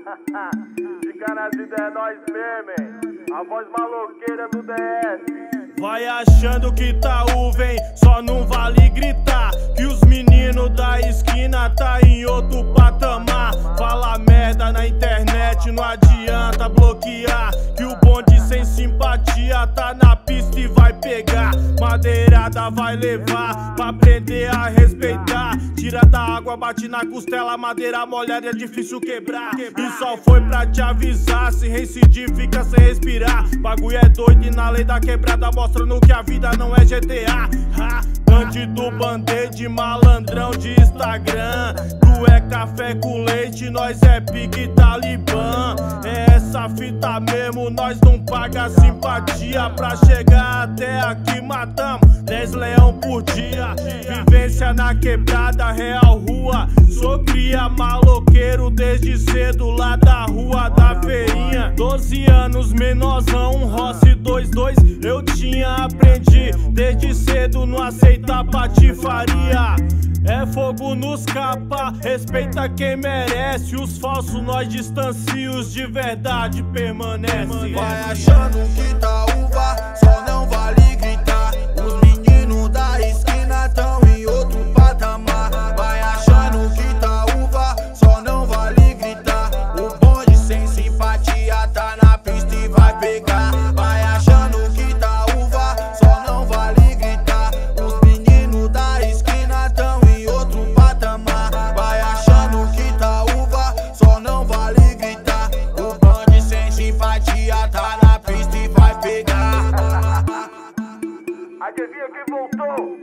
Fica nas ideias, é nós mesmo, hein? A voz maloqueira do DS. Vai achando que tá vem, só não vale gritar que os meninos da esquina tá em outro patamar. Fala merda na internet, não adianta bloquear, que o bonde sem simpatia tá na pista e vai pegar. Madeirada vai levar pra aprender a respeitar. Tira da água, bate na costela, madeira molhada é difícil quebrar. E só foi pra te avisar, se reincidir fica sem respirar. Bagulho é doido e na lei da quebrada mostrando que a vida não é GTA. Bandido, band-aid, malandrão de Instagram. Tu é café com leite, nós é pique talibã. É essa fita mesmo, nós não paga simpatia. Pra chegar até aqui matamos 10 leão por dia. Vivência na quebrada, real rua. Sou cria maloqueiro desde cedo lá da rua da feirinha. 12 anos, menorzão, Rossi 22 eu tinha, aprendi desde cedo não aceitar patifaria. É fogo nos capa, respeita quem merece. Os falsos nós distancia, os de verdade permanece. Vai achando que tá uva, só não vale gritar. Os meninos da esquina tão em outro patamar. Vai achando que tá uva, só não vale gritar. O bonde sem simpatia tá na pista e vai pegar. Vai achando que tá uva, só não vale gritar. Os meninos da esquina tão em outro patamar. Vai achando que tá uva, só não vale gritar. O bonde sem simpatia tá na pista e vai pegar. Adivinha quem voltou?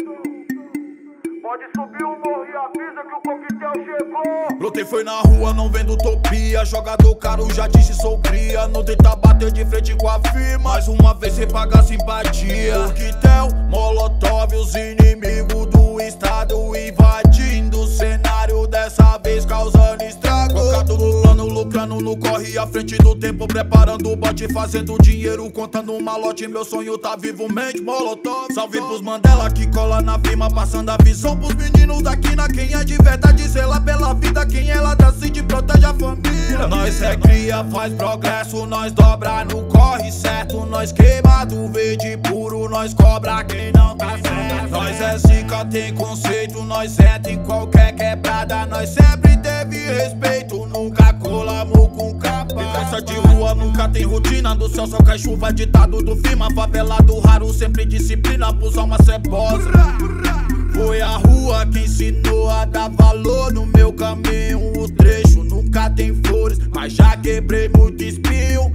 Pode subir o morro e avisa que o coquetel chegou. Brotei foi na rua, não vendo utopia. Jogador caro, já disse sou cria. Não tenta bater de frente com a firma. Mais uma vez sem pagar simpatia. Coquetel, molotov, os inimigos do estado invadindo o cenário, dessa vez causando estrago. Focado no plano, lucrando no corre à frente do tempo. Preparando o bote, fazendo dinheiro, contando um malote. Meu sonho tá vivo, mente molotov. Salve pros Mandela que cola na firma, passando a visão pros meninos daqui na quem é de verdade, zela pela vida, quem é lá da Cid protege a família. Nós é cria, faz progresso, nós dobra no corre certo. Nós queima do verde puro, nós cobra quem não tá certo. Nós é zica, tem conceito, nós entra em qualquer quebrada. Nós sempre teve respeito, nunca colamos com capa. Vivência de rua nunca tem rotina, do céu só cai chuva, ditado do firma. Favelado raro, sempre disciplina pros almas cebosas. Foi a rua que ensinou a dar valor no meu caminho. O trecho nunca tem flores, mas já quebrei muito espinho.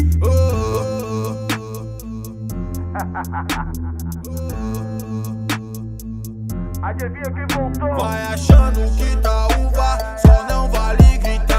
Adivinha quem voltou? Vai achando que tá uva, só não vale gritar.